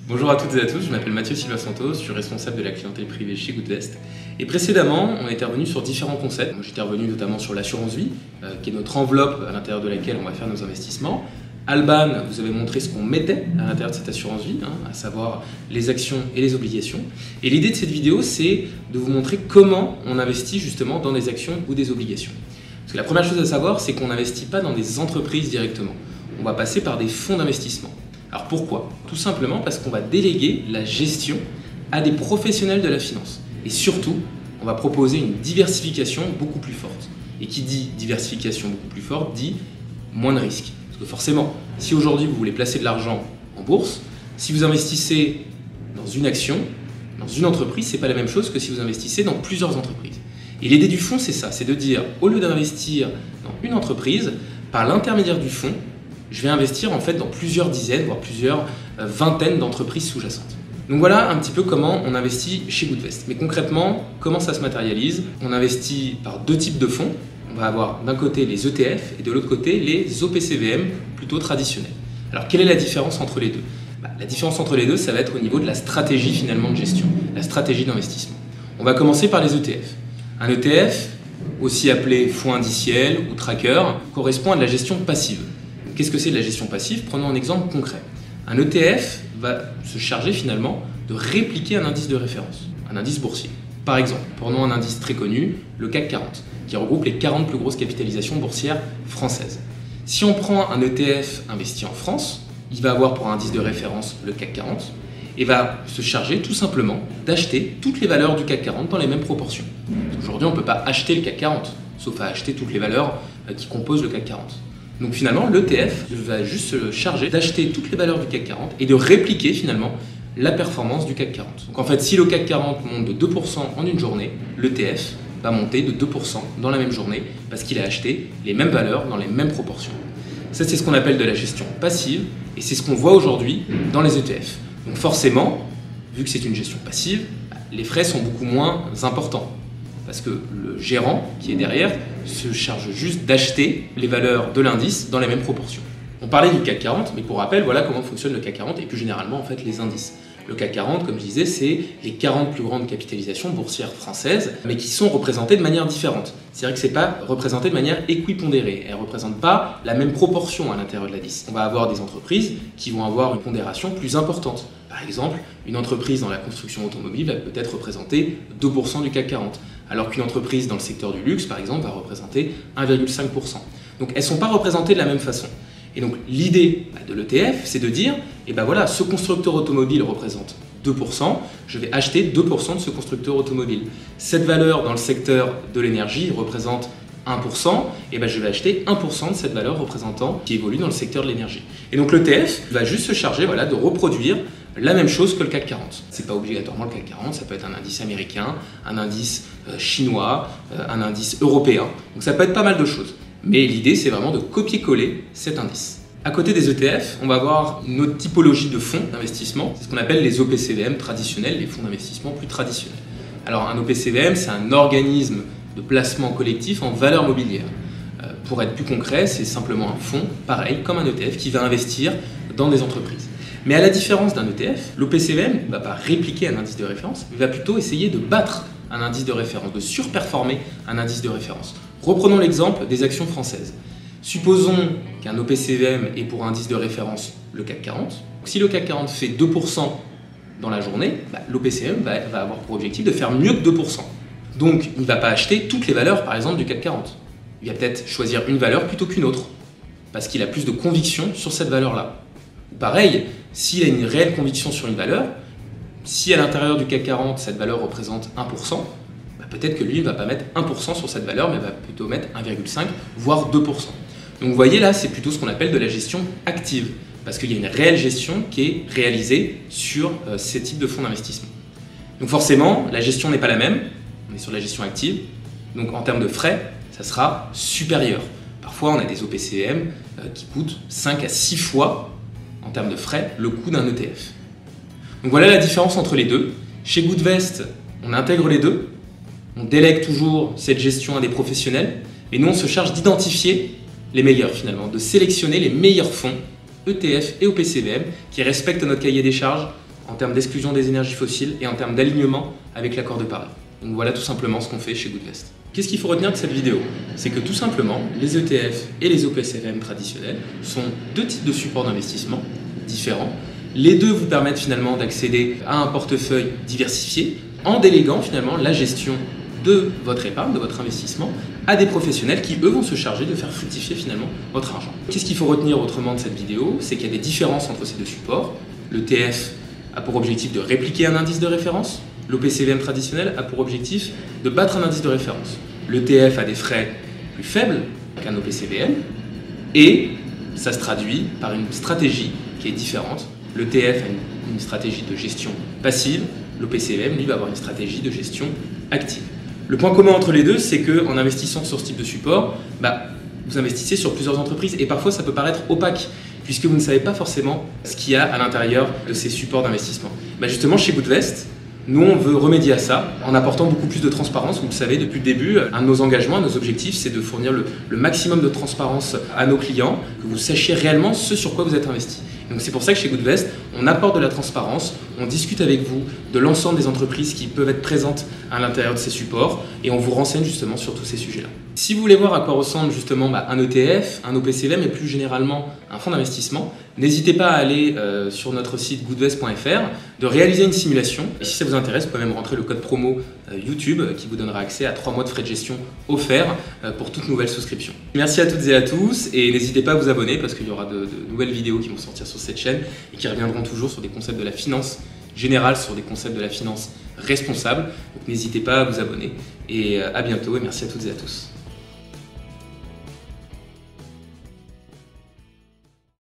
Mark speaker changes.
Speaker 1: Bonjour à toutes et à tous, je m'appelle Mathieu Silva Santos, je suis responsable de la clientèle privée chez Goodvest. Et précédemment, on était revenu sur différents concepts. J'étais revenu notamment sur l'assurance vie, qui est notre enveloppe à l'intérieur de laquelle on va faire nos investissements. Alban vous avez montré ce qu'on mettait à l'intérieur de cette assurance vie, à savoir les actions et les obligations. Et l'idée de cette vidéo, c'est de vous montrer comment on investit justement dans des actions ou des obligations. Parce que la première chose à savoir, c'est qu'on n'investit pas dans des entreprises directement. On va passer par des fonds d'investissement. Alors pourquoi? Tout simplement parce qu'on va déléguer la gestion à des professionnels de la finance. Et surtout, on va proposer une diversification beaucoup plus forte. Et qui dit diversification beaucoup plus forte, dit moins de risques. Parce que forcément, si aujourd'hui vous voulez placer de l'argent en bourse, si vous investissez dans une action, dans une entreprise, c'est pas la même chose que si vous investissez dans plusieurs entreprises. Et l'idée du fonds, c'est ça, c'est de dire, au lieu d'investir dans une entreprise, par l'intermédiaire du fonds, je vais investir en fait dans plusieurs dizaines, voire plusieurs vingtaines d'entreprises sous-jacentes. Donc voilà un petit peu comment on investit chez Goodvest. Mais concrètement, comment ça se matérialise? On investit par deux types de fonds. On va avoir d'un côté les ETF et de l'autre côté les OPCVM plutôt traditionnels. Alors quelle est la différence entre les deux? La différence entre les deux, ça va être au niveau de la stratégie finalement de gestion, la stratégie d'investissement. On va commencer par les ETF. Un ETF, aussi appelé fonds indiciel ou tracker, correspond à de la gestion passive. Qu'est-ce que c'est de la gestion passive? Prenons un exemple concret. Un ETF va se charger finalement de répliquer un indice de référence, un indice boursier. Par exemple, prenons un indice très connu, le CAC 40, qui regroupe les 40 plus grosses capitalisations boursières françaises. Si on prend un ETF investi en France, il va avoir pour indice de référence le CAC 40 et va se charger tout simplement d'acheter toutes les valeurs du CAC 40 dans les mêmes proportions. Aujourd'hui, on ne peut pas acheter le CAC 40, sauf à acheter toutes les valeurs qui composent le CAC 40. Donc finalement, l'ETF va juste se charger d'acheter toutes les valeurs du CAC 40 et de répliquer finalement la performance du CAC 40. Donc en fait, si le CAC 40 monte de 2% en une journée, l'ETF va monter de 2% dans la même journée parce qu'il a acheté les mêmes valeurs dans les mêmes proportions. Ça, c'est ce qu'on appelle de la gestion passive et c'est ce qu'on voit aujourd'hui dans les ETF. Donc forcément, vu que c'est une gestion passive, les frais sont beaucoup moins importants. Parce que le gérant qui est derrière se charge juste d'acheter les valeurs de l'indice dans les mêmes proportions. On parlait du CAC 40, mais pour rappel, voilà comment fonctionne le CAC 40 et plus généralement en fait les indices. Le CAC 40, comme je disais, c'est les 40 plus grandes capitalisations boursières françaises, mais qui sont représentées de manière différente. C'est-à-dire que ce n'est pas représenté de manière équipondérée. Elles ne représentent pas la même proportion à l'intérieur de l'indice. On va avoir des entreprises qui vont avoir une pondération plus importante. Par exemple, une entreprise dans la construction automobile va peut-être représenter 2% du CAC 40, alors qu'une entreprise dans le secteur du luxe, par exemple, va représenter 1,5%. Donc elles ne sont pas représentées de la même façon. Et donc l'idée de l'ETF, c'est de dire, voilà, ce constructeur automobile représente 2%, je vais acheter 2% de ce constructeur automobile. Cette valeur dans le secteur de l'énergie représente 1%, je vais acheter 1% de cette valeur représentant qui évolue dans le secteur de l'énergie. Et donc l'ETF va juste se charger de reproduire la même chose que le CAC 40. Ce n'est pas obligatoirement le CAC 40, ça peut être un indice américain, un indice chinois, un indice européen. Donc ça peut être pas mal de choses. Mais l'idée, c'est vraiment de copier-coller cet indice. À côté des ETF, on va avoir une autre typologie de fonds d'investissement, c'est ce qu'on appelle les OPCVM traditionnels, les fonds d'investissement plus traditionnels. Alors un OPCVM, c'est un organisme de placement collectif en valeur mobilière. Pour être plus concret, c'est simplement un fonds, pareil, comme un ETF, qui va investir dans des entreprises. Mais à la différence d'un ETF, l'OPCVM ne va pas répliquer un indice de référence, mais va plutôt essayer de battre un indice de référence, de surperformer un indice de référence. Reprenons l'exemple des actions françaises. Supposons qu'un OPCVM est pour indice de référence le CAC 40. Si le CAC 40 fait 2% dans la journée, l'OPCVM va avoir pour objectif de faire mieux que 2%. Donc il ne va pas acheter toutes les valeurs par exemple du CAC 40. Il va peut-être choisir une valeur plutôt qu'une autre, parce qu'il a plus de conviction sur cette valeur-là. Pareil, s'il a une réelle conviction sur une valeur, si à l'intérieur du CAC 40, cette valeur représente 1%, peut-être que lui ne va pas mettre 1% sur cette valeur, mais va plutôt mettre 1,5, voire 2%. Donc vous voyez là, c'est plutôt ce qu'on appelle de la gestion active, parce qu'il y a une réelle gestion qui est réalisée sur ces types de fonds d'investissement. Donc forcément, la gestion n'est pas la même, on est sur la gestion active, donc en termes de frais, ça sera supérieur. Parfois, on a des OPCVM qui coûtent 5 à 6 fois, en termes de frais, le coût d'un ETF. Donc voilà la différence entre les deux. Chez Goodvest, on intègre les deux. On délègue toujours cette gestion à des professionnels et nous on se charge d'identifier les meilleurs finalement, de sélectionner les meilleurs fonds ETF et OPCVM qui respectent notre cahier des charges en termes d'exclusion des énergies fossiles et en termes d'alignement avec l'accord de Paris. Donc voilà tout simplement ce qu'on fait chez Goodvest. Qu'est-ce qu'il faut retenir de cette vidéo? C'est que tout simplement, les ETF et les OPCVM traditionnels sont deux types de supports d'investissement différents. Les deux vous permettent finalement d'accéder à un portefeuille diversifié en déléguant finalement la gestion de votre épargne, de votre investissement, à des professionnels qui, eux, vont se charger de faire fructifier finalement votre argent. Qu'est-ce qu'il faut retenir autrement de cette vidéo? C'est qu'il y a des différences entre ces deux supports. L'ETF a pour objectif de répliquer un indice de référence. L'OPCVM traditionnel a pour objectif de battre un indice de référence. L'ETF a des frais plus faibles qu'un OPCVM et ça se traduit par une stratégie qui est différente. L'ETF a une stratégie de gestion passive, l'OPCVM lui va avoir une stratégie de gestion active. Le point commun entre les deux, c'est qu'en investissant sur ce type de support, vous investissez sur plusieurs entreprises et parfois ça peut paraître opaque puisque vous ne savez pas forcément ce qu'il y a à l'intérieur de ces supports d'investissement. Justement, chez Goodvest, nous, on veut remédier à ça en apportant beaucoup plus de transparence. Vous le savez, depuis le début, un de nos engagements, un de nos objectifs, c'est de fournir le maximum de transparence à nos clients, que vous sachiez réellement ce sur quoi vous êtes investi. Donc c'est pour ça que chez Goodvest, on apporte de la transparence, on discute avec vous de l'ensemble des entreprises qui peuvent être présentes à l'intérieur de ces supports et on vous renseigne justement sur tous ces sujets-là. Si vous voulez voir à quoi ressemble justement un ETF, un OPCVM et plus généralement un fonds d'investissement, n'hésitez pas à aller sur notre site goodvest.fr, de réaliser une simulation. Et si ça vous intéresse, vous pouvez même rentrer le code promo YouTube qui vous donnera accès à 3 mois de frais de gestion offerts pour toute nouvelle souscription. Merci à toutes et à tous et n'hésitez pas à vous abonner parce qu'il y aura de nouvelles vidéos qui vont sortir sur cette chaîne et qui reviendront toujours sur des concepts de la finance générale, sur des concepts de la finance responsable. Donc n'hésitez pas à vous abonner et à bientôt et merci à toutes et à tous.